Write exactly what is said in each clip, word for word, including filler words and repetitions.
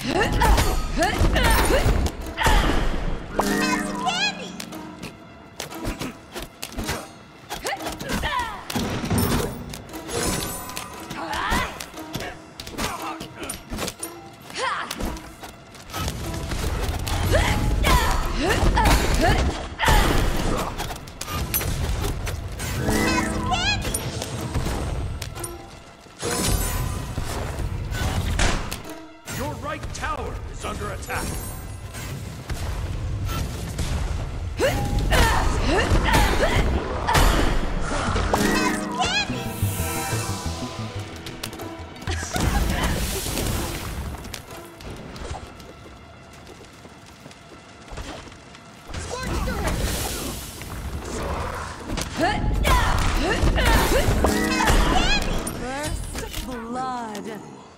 First blood.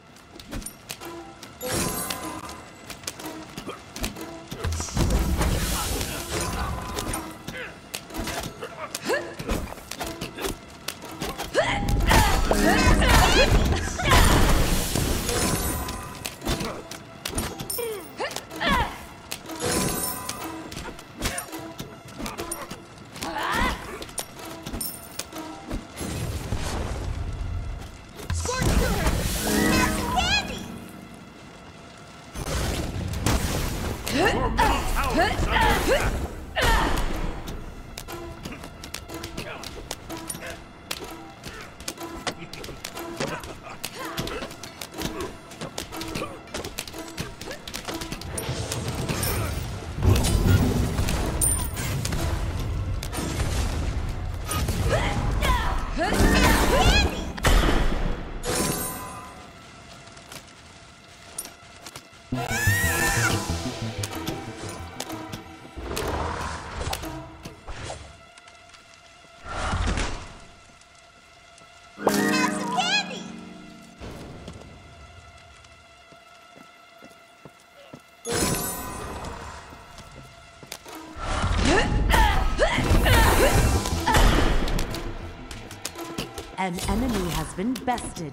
An enemy has been bested.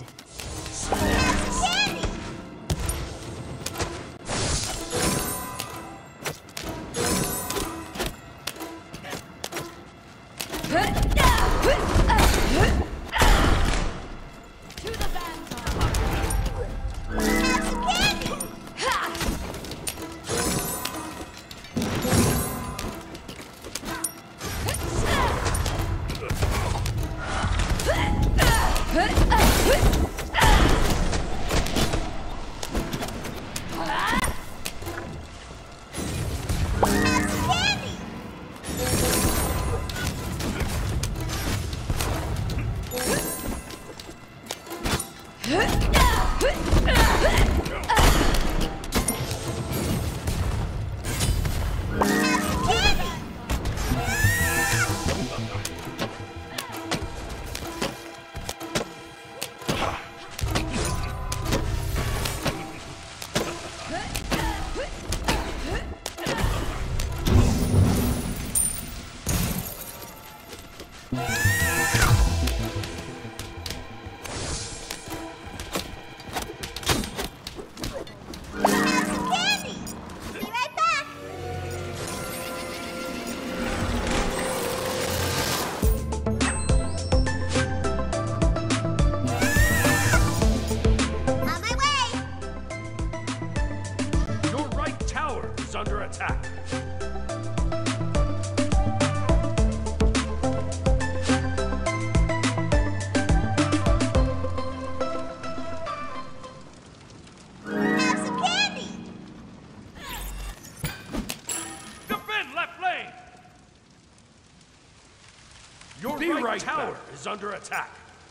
Your Be right, right tower back. is under attack.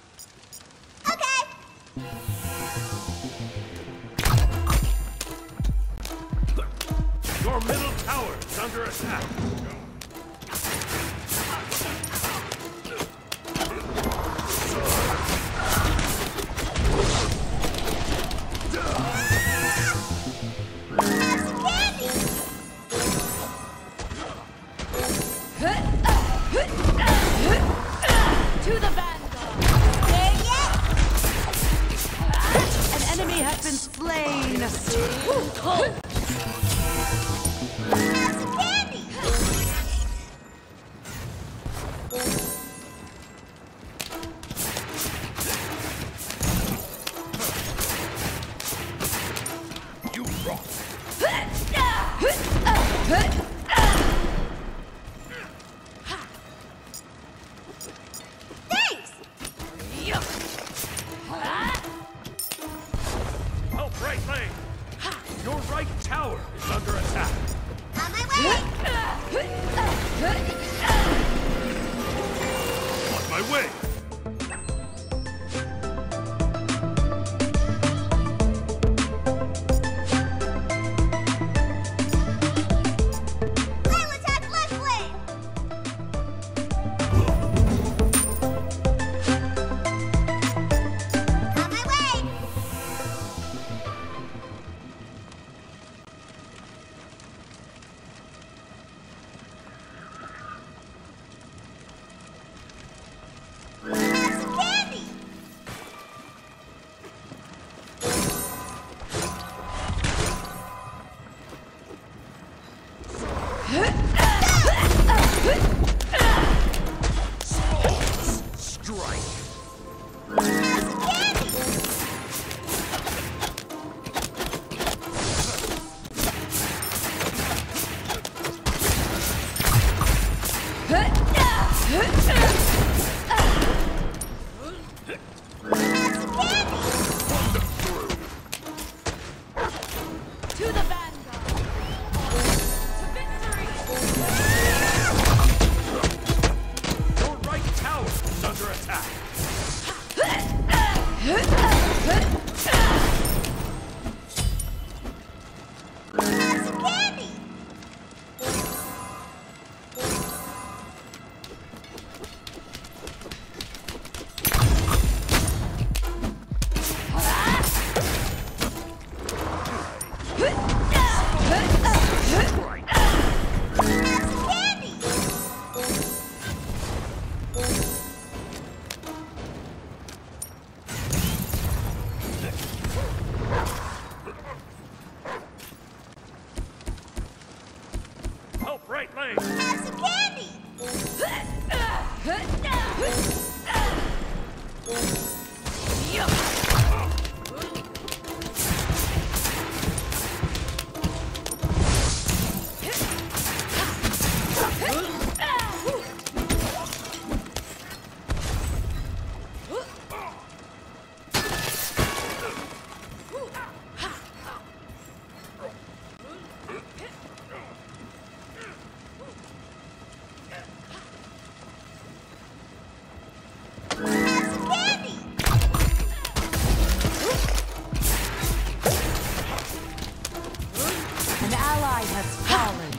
Okay. Your middle tower is under attack. To the vanguard! There yet? An enemy has been slain! finest. You rock. Thanks! Help right lane. Your right tower is under attack. On my way! On my way. I'll attack left lane! On my way! Have some candy! Strike. Have some candy! Have some candy! Thunder through. To the vanguard. To victory. Your right tower is under attack. Have some candy! Strike. Have some candy! Help right lane. Have some candy! Have some candy! An ally has fallen.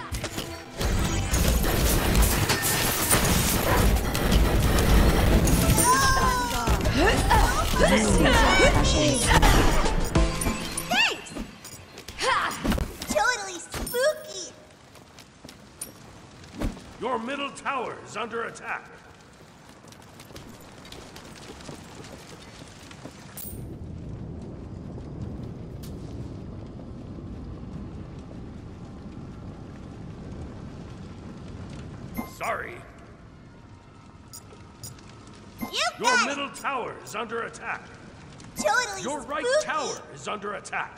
Thanks! Totally spooky! Your middle tower is under attack. Sorry. You Your got it! middle tower is under attack. Totally Your right spooky. tower is under attack.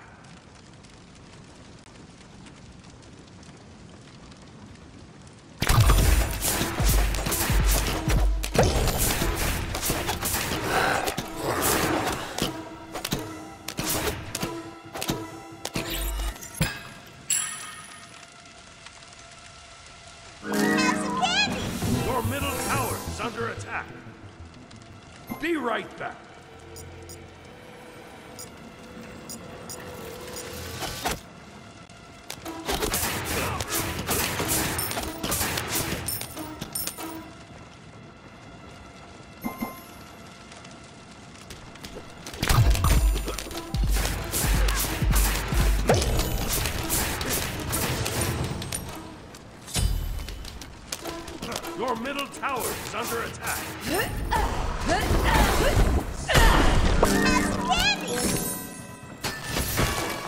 Have some candy! Your middle tower is under attack. Be right back. Your middle tower is under attack. Have some candy!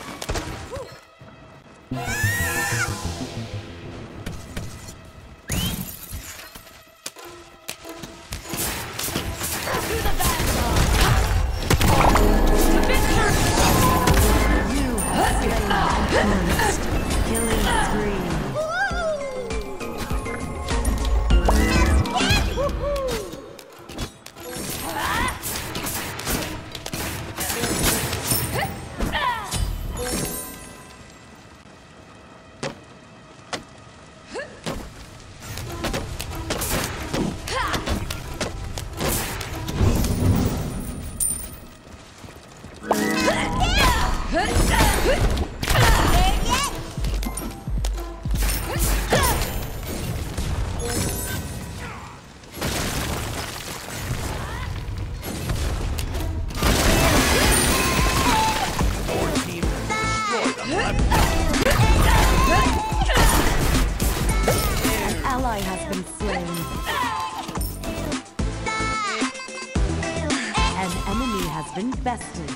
First, killing spree. Ally has been slain. An enemy has been bested.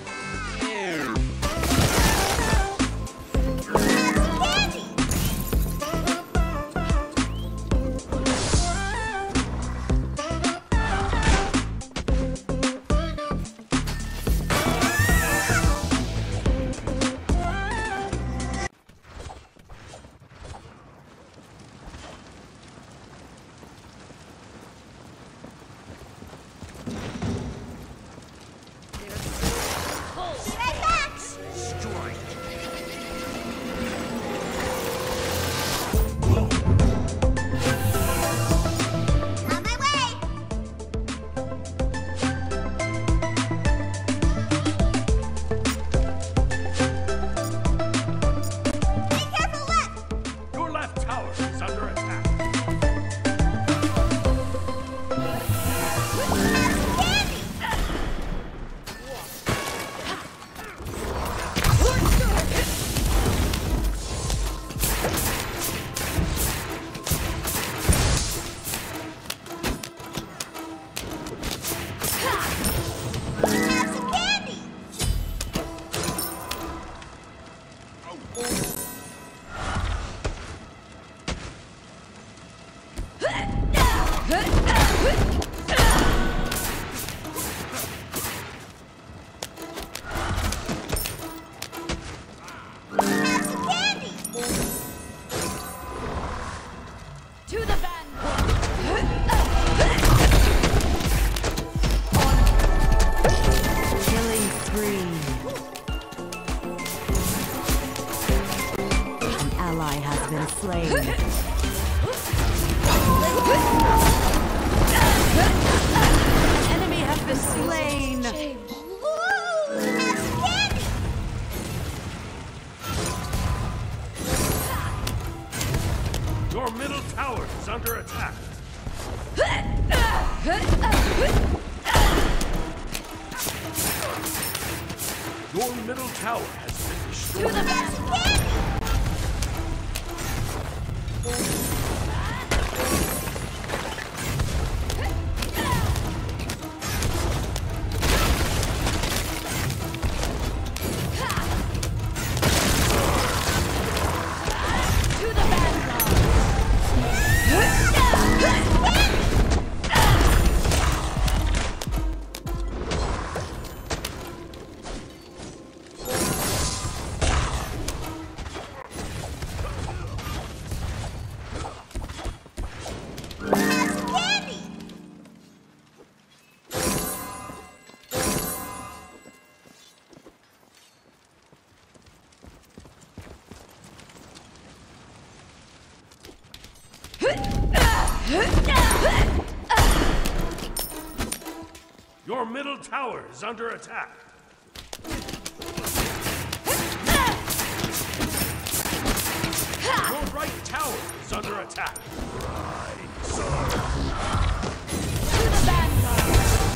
Slain. Enemy has been slain. Your middle tower is under attack. Your middle tower has been destroyed. To the back. Your middle tower is under attack. Your right tower is under attack. Right, sir. To the vanguard.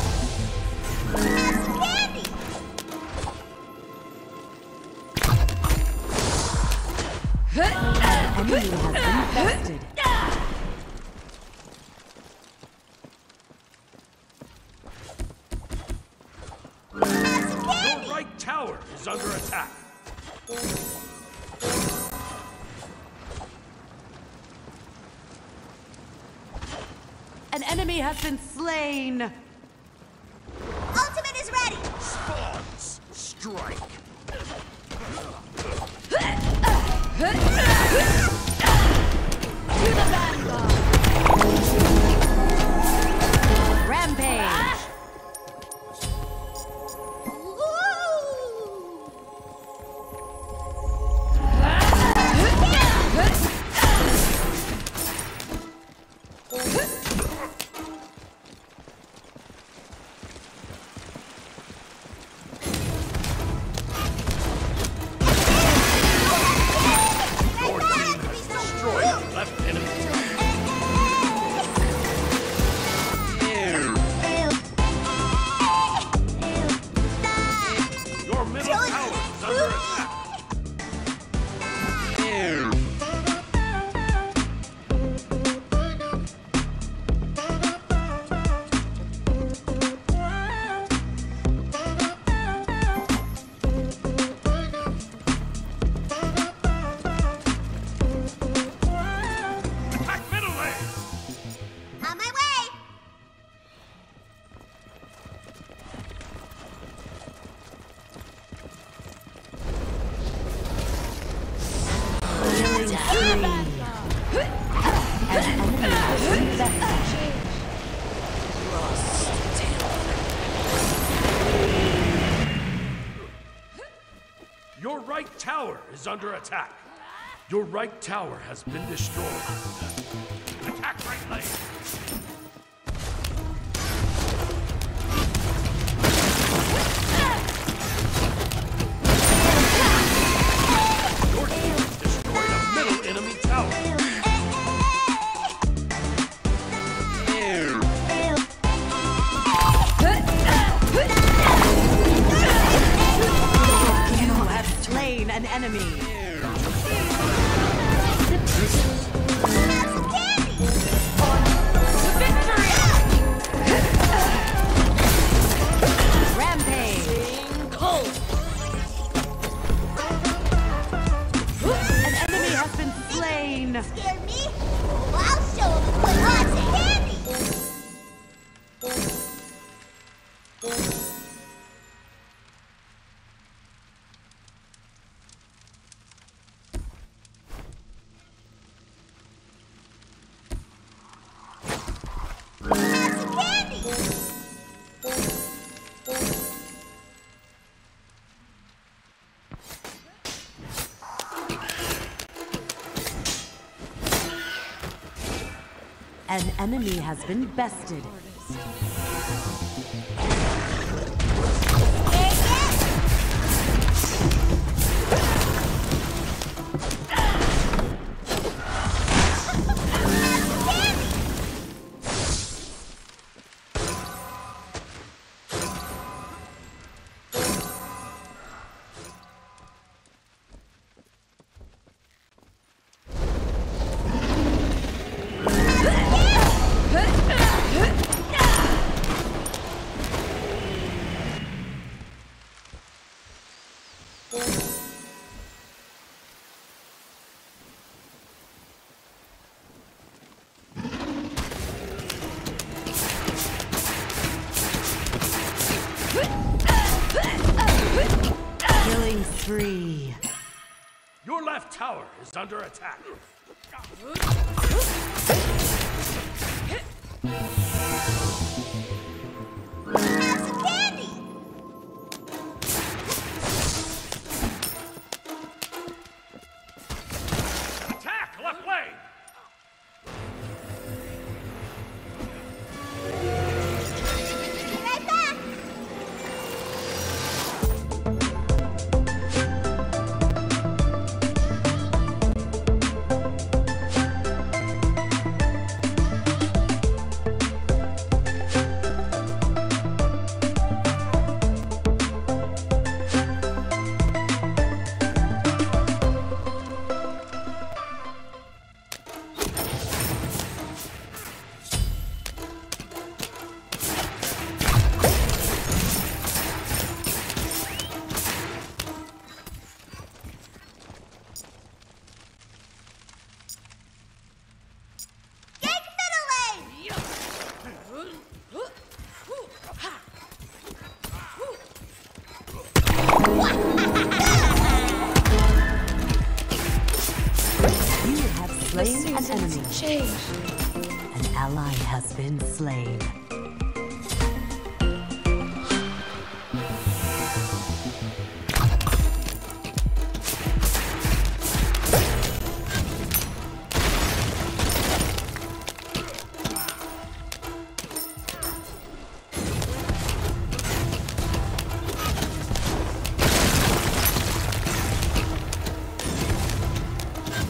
Enemy has been bested. Your right tower is under attack. An enemy has been slain. Ultimate is ready. Spawns strike. left tower is under attack. Attack middle lane. On my way. Your right tower is under attack. Your right tower has been destroyed. Attack right lane. Your team destroyed a middle enemy tower. You have slain an enemy. Have some candy. Rampage. An enemy has been slain. Scare me? Well, I'll show 'em with lots of candy. Have some candy. An enemy has been bested. Killing spree. Your left tower is under attack. Have some candy. Attack left lane. Be right back. Get middle lane. You have slain an enemy. An ally has been slain.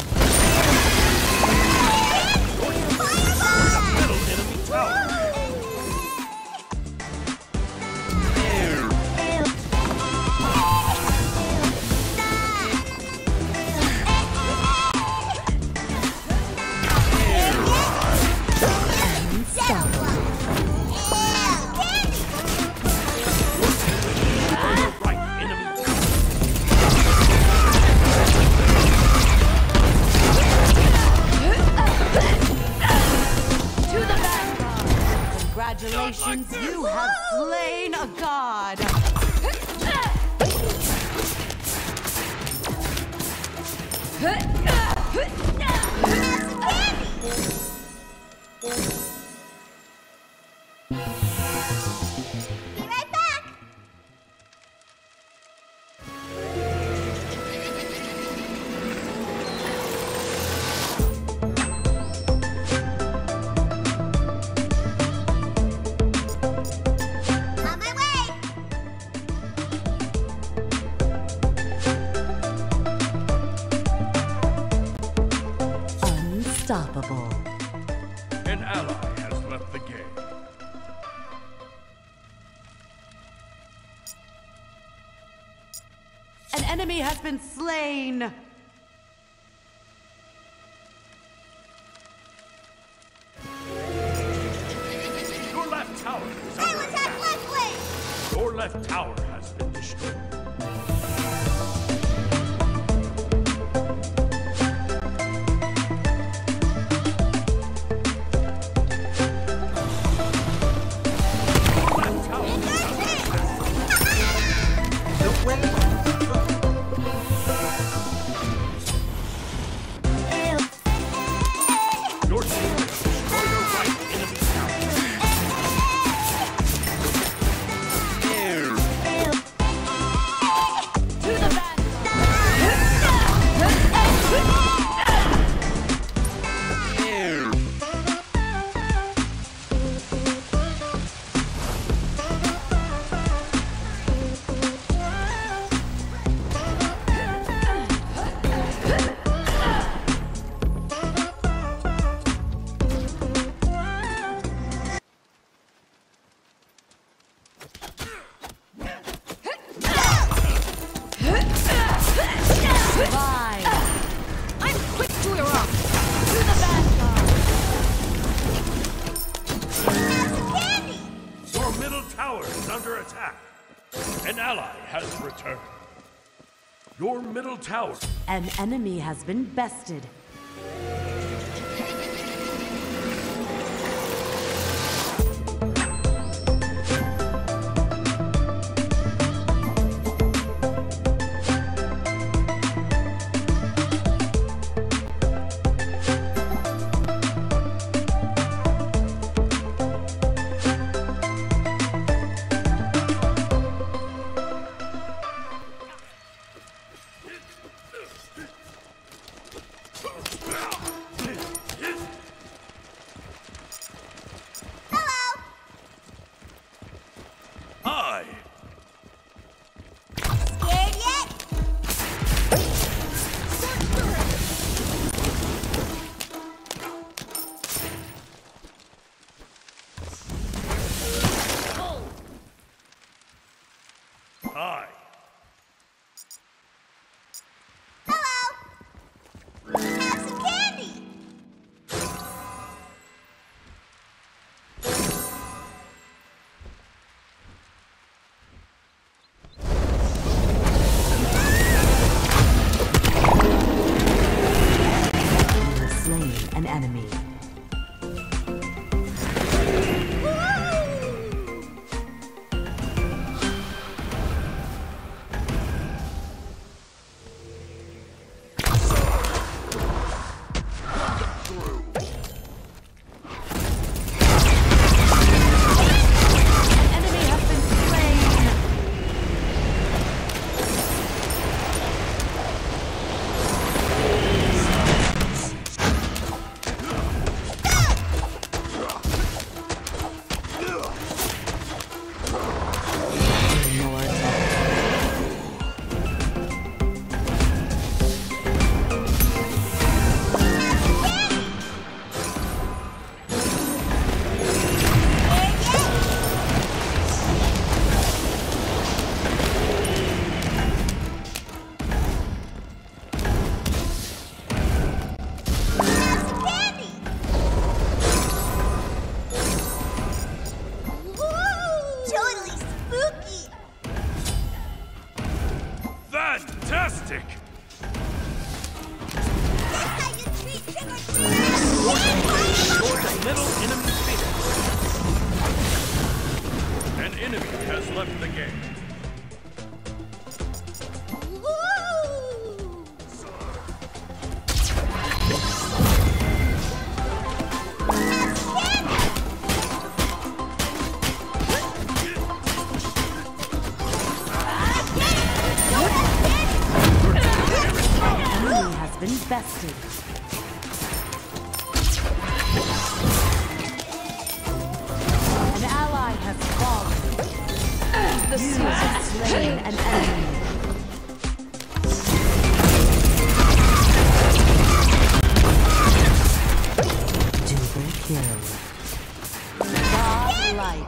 Middle enemy tower. means you have slain a god. Be right back. On my way. Unstoppable. An ally has left the game. An enemy has been slain. Your left tower is I under will attack. attack left wing. Your left tower has been destroyed. Your left tower is under Your team has destroyed a right enemy tower. To the back. Fine. I'm quick to erupt. To the vanguard. Have some candy. Your middle tower is under attack. An ally has returned. Your middle tower. An enemy has been bested. Hello. I. Scared yet? I. Hello. Have some candy. You have slain an enemy. An enemy has been slain. Have some candy. Woo! Totally spooky. Fantastic! That's how you treat trick-or-treaters. Destroy the middle enemy phoenix. An enemy has left the game. Enemy has been bested. An ally has fallen. The you have slain an enemy. Double kill. Godlike.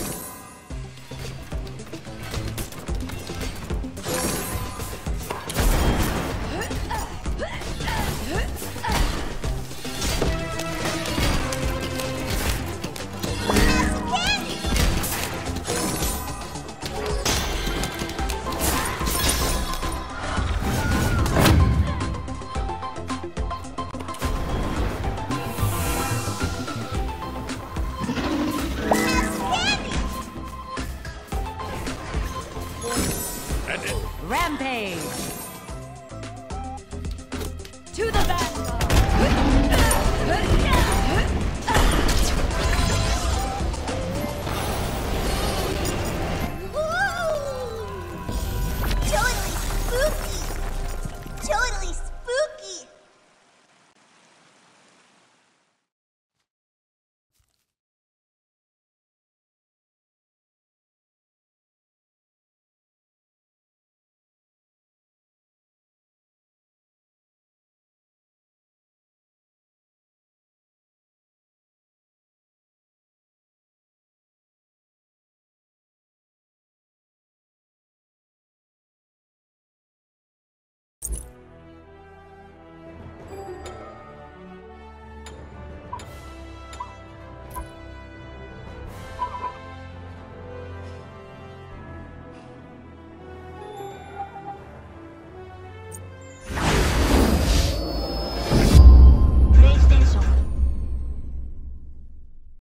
Rampage! To the vanguard!